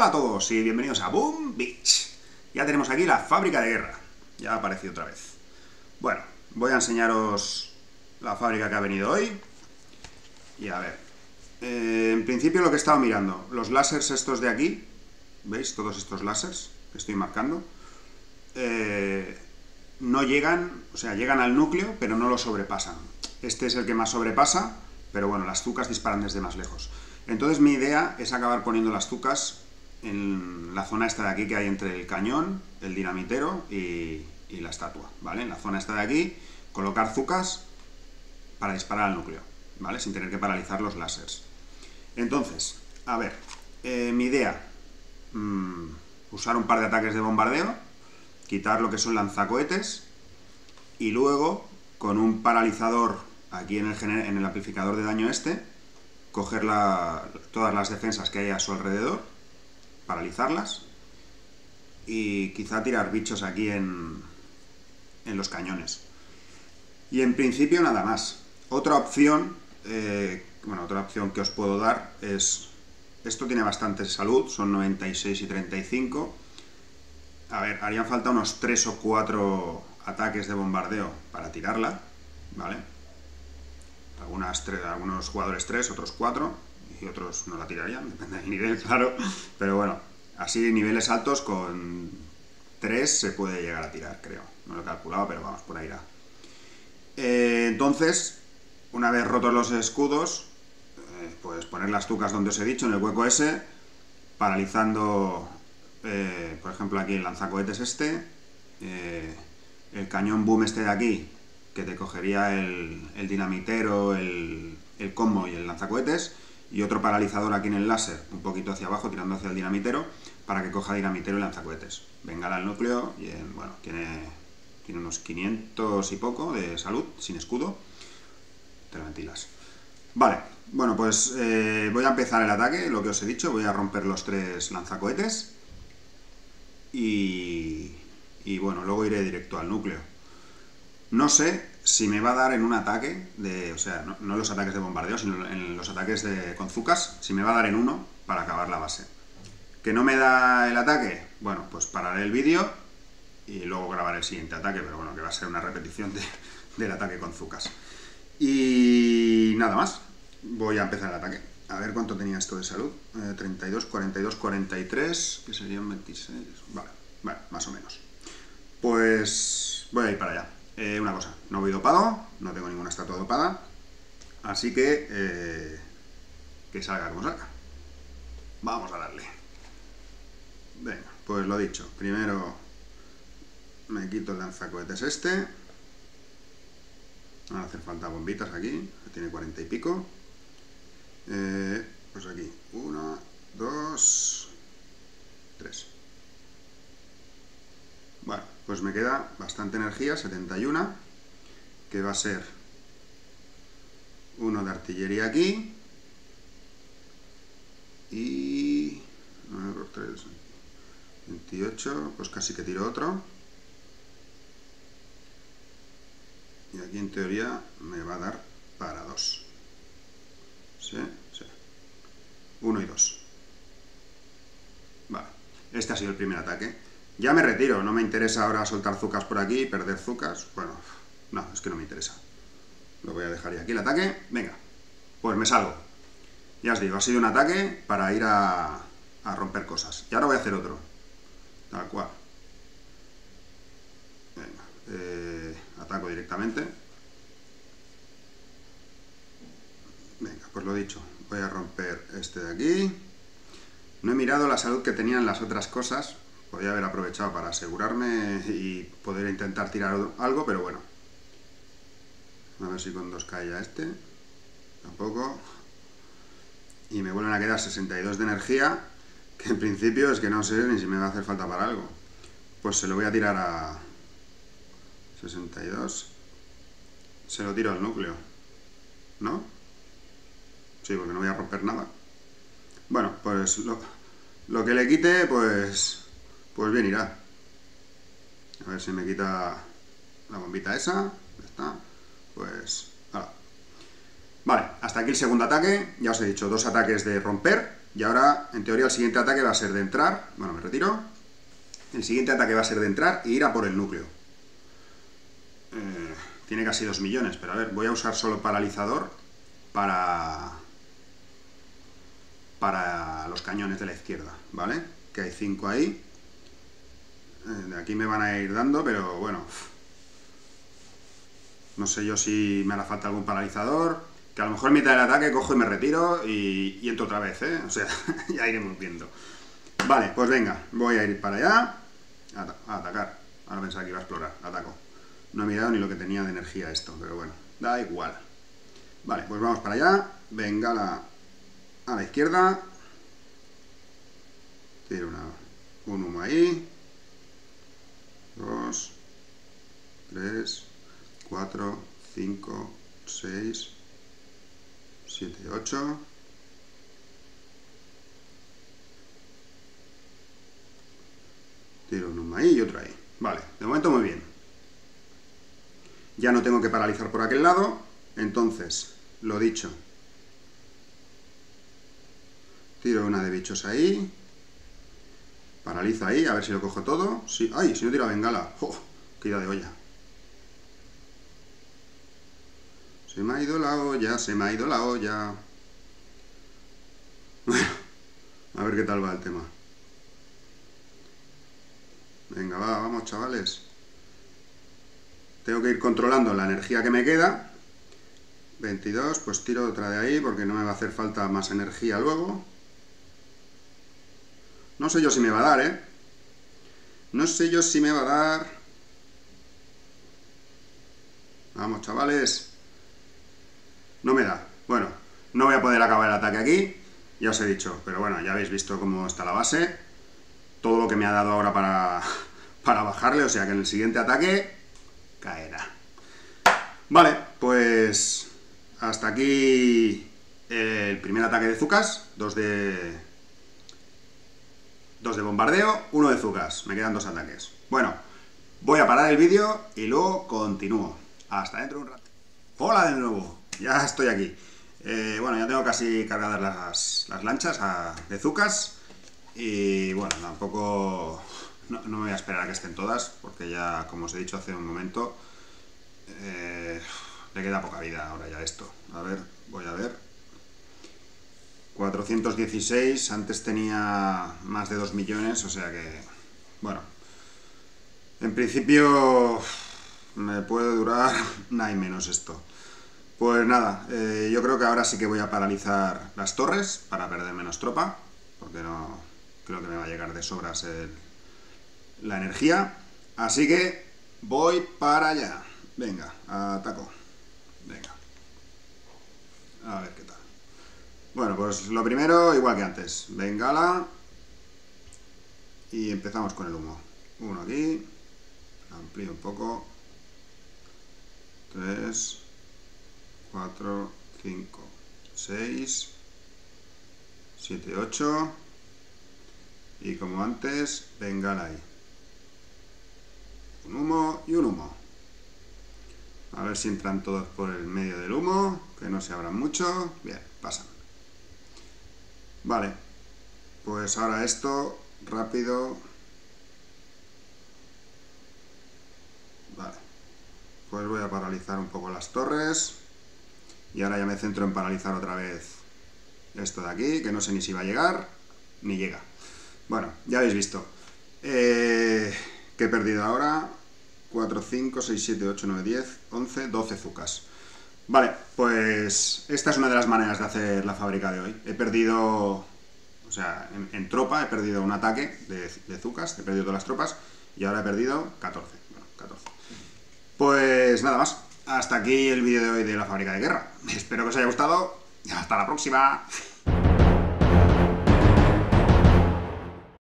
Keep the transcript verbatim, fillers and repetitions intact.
Hola a todos y bienvenidos a Boom Beach. Ya tenemos aquí la fábrica de guerra. Ya ha aparecido otra vez. Bueno, voy a enseñaros la fábrica que ha venido hoy. Y a ver, eh, en principio lo que he estado mirando, los láseres estos de aquí, ¿veis? Todos estos láseres que estoy marcando, eh, no llegan, o sea, llegan al núcleo, pero no lo sobrepasan. Este es el que más sobrepasa, pero bueno, las zucas disparan desde más lejos. Entonces mi idea es acabar poniendo las zucas en la zona esta de aquí que hay entre el cañón, el dinamitero y, y la estatua, ¿vale? En la zona esta de aquí, colocar zucas para disparar al núcleo, ¿vale? Sin tener que paralizar los láseres. Entonces, a ver, eh, mi idea, mmm, usar un par de ataques de bombardeo, quitar lo que son lanzacohetes y luego, con un paralizador aquí en el, en el amplificador de daño este, coger la, todas las defensas que hay a su alrededor, paralizarlas y quizá tirar bichos aquí en, en los cañones. Y en principio nada más. Otra opción, eh, bueno, otra opción que os puedo dar es, esto tiene bastante salud, son noventa y seis y treinta y cinco. A ver, harían falta unos tres o cuatro ataques de bombardeo para tirarla, ¿vale? Algunas tres, algunos jugadores tres, otros cuatro, y otros no la tirarían, depende del nivel, claro. Pero bueno, así niveles altos con tres se puede llegar a tirar, creo. No lo he calculado, pero vamos, por ahí irá. Eh, entonces, una vez rotos los escudos, eh, pues poner las zucas donde os he dicho, en el hueco ese, paralizando, eh, por ejemplo, aquí el lanzacohetes este, eh, el cañón boom este de aquí, que te cogería el, el dinamitero, el, el combo y el lanzacohetes, y otro paralizador aquí en el láser, un poquito hacia abajo, tirando hacia el dinamitero, para que coja dinamitero y lanzacohetes. Venga al núcleo, y en, bueno, tiene, tiene unos quinientos y poco de salud, sin escudo, te lo ventilas. Vale, bueno, pues eh, voy a empezar el ataque, lo que os he dicho, voy a romper los tres lanzacohetes, y, y bueno, luego iré directo al núcleo. No sé si me va a dar en un ataque, de, o sea, no, no los ataques de bombardeo, sino en los ataques de, con zucas, si me va a dar en uno para acabar la base. ¿Que no me da el ataque? Bueno, pues pararé el vídeo y luego grabaré el siguiente ataque, pero bueno, que va a ser una repetición de, del ataque con zucas. Y nada más, voy a empezar el ataque. A ver cuánto tenía esto de salud. Eh, treinta y dos, cuarenta y dos, cuarenta y tres, que serían veintiséis. Vale, vale, más o menos. Pues voy a ir para allá. Eh, una cosa, no voy dopado, no tengo ninguna estatua dopada, así que eh, que salga como salga. Vamos a darle. Venga, pues lo dicho, primero me quito el lanzacohetes este. Van a hacer falta bombitas aquí, que tiene cuarenta y pico. Eh, pues aquí, uno, dos, tres. Bueno, pues me queda bastante energía, setenta y uno, que va a ser uno de artillería aquí, y nueve por tres, veintiocho, pues casi que tiro otro, y aquí en teoría me va a dar para dos, ¿sí? Sí. uno y dos. Vale, este ha sido el primer ataque. Ya me retiro, no me interesa ahora soltar zucas por aquí y perder zucas. Bueno, no, es que no me interesa. Lo voy a dejar ya aquí el ataque. Venga, pues me salgo. Ya os digo, ha sido un ataque para ir a, a romper cosas. Y ahora voy a hacer otro. Tal cual. Venga, eh, ataco directamente. Venga, pues lo dicho, voy a romper este de aquí. No he mirado la salud que tenían las otras cosas. Podría haber aprovechado para asegurarme y poder intentar tirar algo, pero bueno. A ver si con dos cae ya este. Tampoco. Y me vuelven a quedar sesenta y dos de energía, que en principio es que no sé ni si me va a hacer falta para algo. Pues se lo voy a tirar a sesenta y dos. Se lo tiro al núcleo, ¿no? Sí, porque no voy a romper nada. Bueno, pues lo, lo que le quite, pues... Pues bien irá. A ver si me quita la bombita esa. Ya está. Pues... Ahora. Vale, hasta aquí el segundo ataque. Ya os he dicho, dos ataques de romper. Y ahora, en teoría, el siguiente ataque va a ser de entrar. Bueno, me retiro. El siguiente ataque va a ser de entrar e ir a por el núcleo. Eh, tiene casi dos millones, pero a ver, voy a usar solo paralizador para... para los cañones de la izquierda, ¿vale? Que hay cinco ahí. Eh, de aquí me van a ir dando, pero bueno... No sé yo si me hará falta algún paralizador... Que a lo mejor en mitad del ataque cojo y me retiro y, y entro otra vez, ¿eh? O sea, ya iremos viendo. Vale, pues venga, voy a ir para allá. A, a atacar. Ahora pensaba que iba a explorar. Ataco. No he mirado ni lo que tenía de energía esto, pero bueno, da igual. Vale, pues vamos para allá. Venga la, a la izquierda. Tiro una, un humo ahí. Dos. Tres. Cuatro. Cinco. Seis. siete, ocho. Tiro uno ahí y otro ahí. Vale, de momento muy bien. Ya no tengo que paralizar por aquel lado. Entonces, lo dicho. Tiro una de bichos ahí. Paralizo ahí, a ver si lo cojo todo. Sí. ¡Ay! Si no tiro a bengala. ¡Oh! ¡Qué ida de olla! Se me ha ido la olla, se me ha ido la olla. Bueno, a ver qué tal va el tema. Venga, va, vamos, chavales. Tengo que ir controlando la energía que me queda. veintidós, pues tiro otra de ahí porque no me va a hacer falta más energía luego. No sé yo si me va a dar, ¿eh? No sé yo si me va a dar. Vamos, chavales. No me da. Bueno, no voy a poder acabar el ataque aquí, ya os he dicho, pero bueno, ya habéis visto cómo está la base, todo lo que me ha dado ahora para, para bajarle, o sea que en el siguiente ataque caerá. Vale, pues hasta aquí el primer ataque de Zucas, dos de, dos de bombardeo, uno de Zucas, me quedan dos ataques. Bueno, voy a parar el vídeo y luego continúo. Hasta dentro de un rato. Hola de nuevo. Ya estoy aquí. Eh, bueno, ya tengo casi cargadas las, las lanchas a, de Zucas. Y bueno, tampoco... No, no me voy a esperar a que estén todas, porque ya, como os he dicho hace un momento, eh, le queda poca vida ahora ya esto. A ver, voy a ver. cuatrocientos dieciséis, antes tenía más de dos millones, o sea que... Bueno, en principio me puede durar nada y menos esto. Pues nada, eh, yo creo que ahora sí que voy a paralizar las torres para perder menos tropa, porque no creo que me va a llegar de sobras el, la energía. Así que voy para allá. Venga, ataco. Venga. A ver qué tal. Bueno, pues lo primero, igual que antes. Bengala. Y empezamos con el humo. Uno aquí. Amplío un poco. Tres. cuatro, cinco, seis, siete, ocho y como antes, bengala ahí. Un humo y un humo. A ver si entran todos por el medio del humo, que no se abran mucho. Bien, pasan. Vale, pues ahora esto, rápido. Vale, pues voy a paralizar un poco las torres. Y ahora ya me centro en paralizar otra vez esto de aquí, que no sé ni si va a llegar, ni llega. Bueno, ya habéis visto. Eh, ¿Qué he perdido ahora? cuatro, cinco, seis, siete, ocho, nueve, diez, once, doce Zucas. Vale, pues esta es una de las maneras de hacer la fábrica de hoy. He perdido, o sea, en, en tropa he perdido un ataque de, de Zucas, he perdido todas las tropas, y ahora he perdido catorce. Bueno, catorce. Pues nada más. Hasta aquí el vídeo de hoy de la fábrica de guerra. Espero que os haya gustado y hasta la próxima.